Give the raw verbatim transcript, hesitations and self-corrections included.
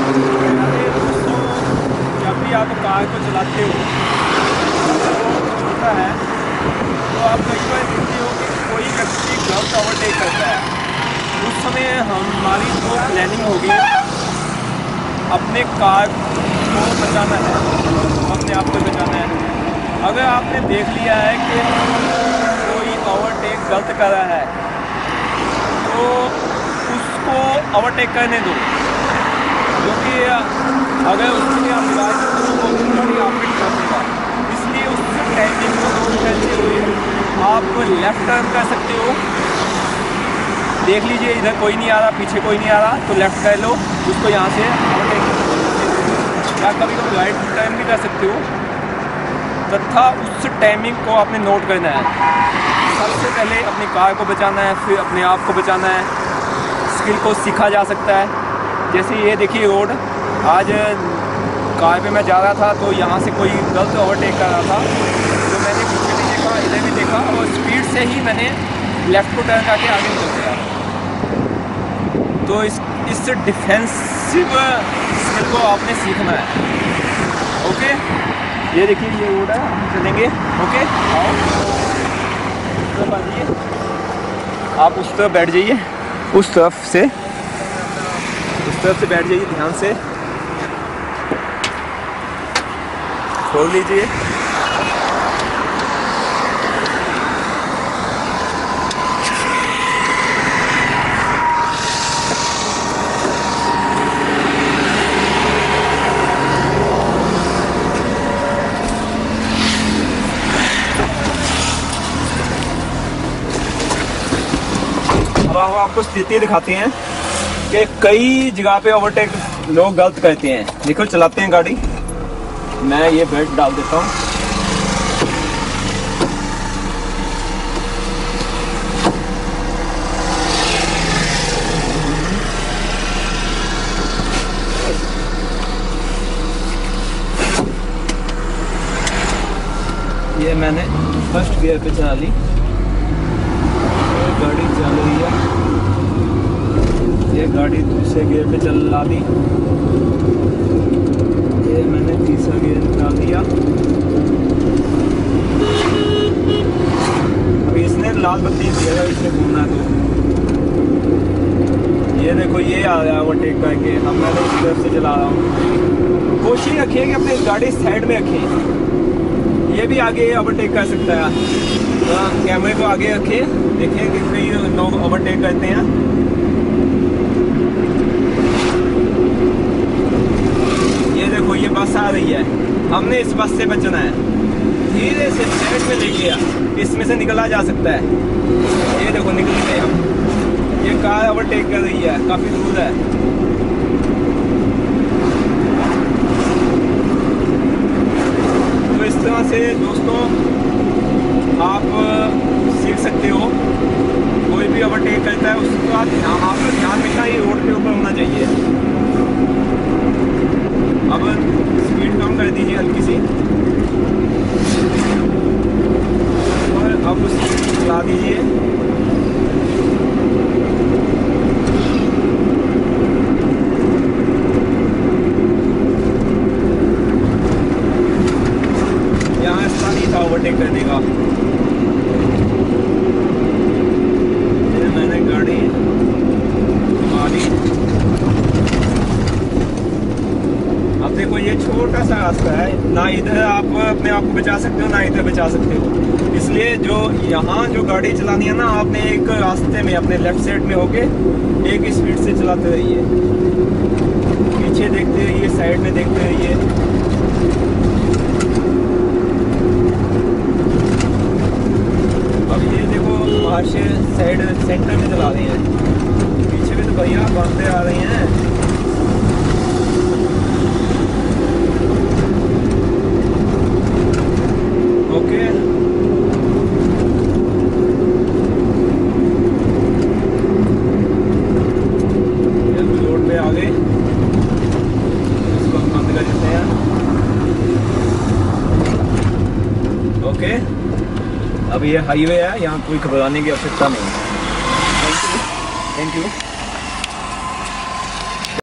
जब भी आप कार को चलाते हो होता है तो आप कई बार देखते हो कि कोई व्यक्ति गलत ओवरटेक करता है। उस समय हमारी जो प्लानिंग होगी अपने कार को बचाना है, अपने आप को बचाना है। अगर आपने देख लिया है कि कोई ओवरटेक गलत कर रहा है तो उसको ओवरटेक करने दो, क्योंकि अगर उसके आप गाड़ी आप फिट कर देगा। इसलिए उस टाइमिंग को नोट करते हुए आप लेफ्ट टर्न कर सकते हो। देख लीजिए इधर कोई नहीं आ रहा, पीछे कोई नहीं आ रहा तो लेफ्ट कर लो, उसको यहाँ से ओवरटेक कर सकते हो। या कभी कभी राइट टर्न भी कर सकते हो, तथा उस टाइमिंग को आपने नोट करना है। सबसे पहले अपनी कार को बचाना है, फिर अपने आप को बचाना है। स्किल को सीखा जा सकता है। जैसे ये देखिए रोड, आज कार पे मैं जा रहा था तो यहाँ से कोई गलत ओवरटेक कर रहा था तो मैंने पीछे भी देखा, इधर भी देखा और स्पीड से ही मैंने लेफ़्ट को टर्न करके आगे निकल गया। तो इस इस डिफेंसिव स्किल को आपने सीखना है। ओके, ये देखिए ये रोड है, हम चलेंगे। ओके, आओ तरफ आ जाइए, आप उस तरफ बैठ जाइए, उस तरफ से उस तरफ से बैठ जाइए, ध्यान से खोल लीजिए। अब हम आपको स्थिति दिखाते हैं कि कई जगह पे ओवरटेक लोग गलत करते हैं। देखो चलाते हैं गाड़ी, मैं ये बेल्ट डाल देता हूँ। ये मैंने फर्स्ट गियर पे चला ली, गाड़ी चल रही है। ये गाड़ी दूसरे गियर पे चला दी, ये मैंने तीसरा गियर डाल दिया। अभी इसने लाल बत्ती दिया, इसने घूमना है तो ये देखो ये आ रहा है ओवरटेक करके। अब मैं तो इस तरफ से चला रहा हूँ। कोशिश रखिए कि अपनी गाड़ी साइड में रखें। ये भी आगे ओवरटेक कर सकता है, तो कैमरे को आगे रखिए, देखिए कि कई लोग ओवरटेक करते हैं। ये देखो ये बस आ रही है, हमने इस बस से बचना है। धीरे से साइड में लेके इसमें से निकला जा सकता है। ये देखो निकल गए हम। ये कार ओवरटेक कर रही है, काफी दूर है। तो इस तरह से दोस्तों आप सीख सकते हो। कोई भी ओवरटेक करता है उसको आप आपका ध्यान हमेशा ये रोड के ऊपर होना चाहिए। अब स्पीड कम कर दीजिए हल्की सी और अब स्पीड चला दीजिए। यहाँ ऐसा नहीं था ओवरटेक करने का। मैंने गाड़ी मारी। अब देखो ये छोटा सा रास्ता है, ना इधर आप अपने आप को बचा सकते हो ना इधर बचा सकते हो। इसलिए जो यहाँ जो गाड़ी चलानी है ना, आपने एक रास्ते में अपने लेफ्ट साइड में होके एक स्पीड से चलाते रहिए। पीछे देखते रहिए, साइड में देखते रहिए। अब ये देखो बाहर से साइड सेंटर में चला रहे हैं, पीछे भी तो भैया बांधते आ रहे हैं। ओके, रोड पे आ गए, इसको हम बंद कर देते हैं। ओके, अब ये हाईवे है, यहाँ कोई घबराने की आवश्यकता नहीं। Thank you, thank you.